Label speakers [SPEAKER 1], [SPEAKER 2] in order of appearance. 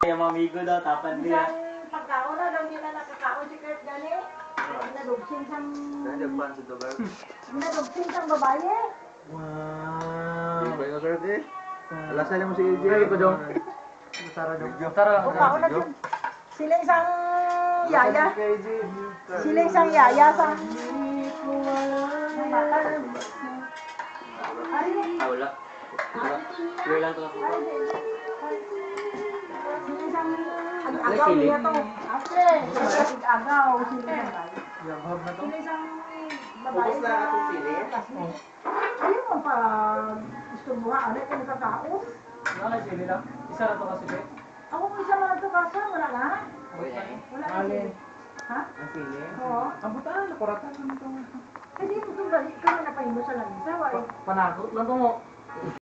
[SPEAKER 1] Yung mamigo daw, tapan niya.
[SPEAKER 2] Isang pagkaon na daw nila nakakaon si Kurt gani. Nadugsin sang... Nadugsin sang babae.
[SPEAKER 1] Wow.
[SPEAKER 3] Baik na sir, eh. Alasan mo si AJ.
[SPEAKER 1] Ay, ko dong. Tara dong. Tara.
[SPEAKER 2] O kaon na dyan. Sila isang yaya. Sila isang yaya sang... Ang bata. Ari.
[SPEAKER 1] Ah, wala. Clear lang to.
[SPEAKER 2] Sila isang... Ag-agaw niya to. Ate. Ag-agaw sila isang Sila isang babae sa... Ayun mo pa gusto mo ha, ano yung nakakaon?
[SPEAKER 1] Wala sila lang. Isa na to kasi.
[SPEAKER 2] Ako kung isa lang ito kasa, wala na. Wala na sila. Ha?
[SPEAKER 1] Ang sili.
[SPEAKER 2] Oo.
[SPEAKER 1] Ang butaan, nakuratan naman to.
[SPEAKER 2] Kasi ito balik ka na napahindo sa langisa.
[SPEAKER 1] Panakot lang to mo.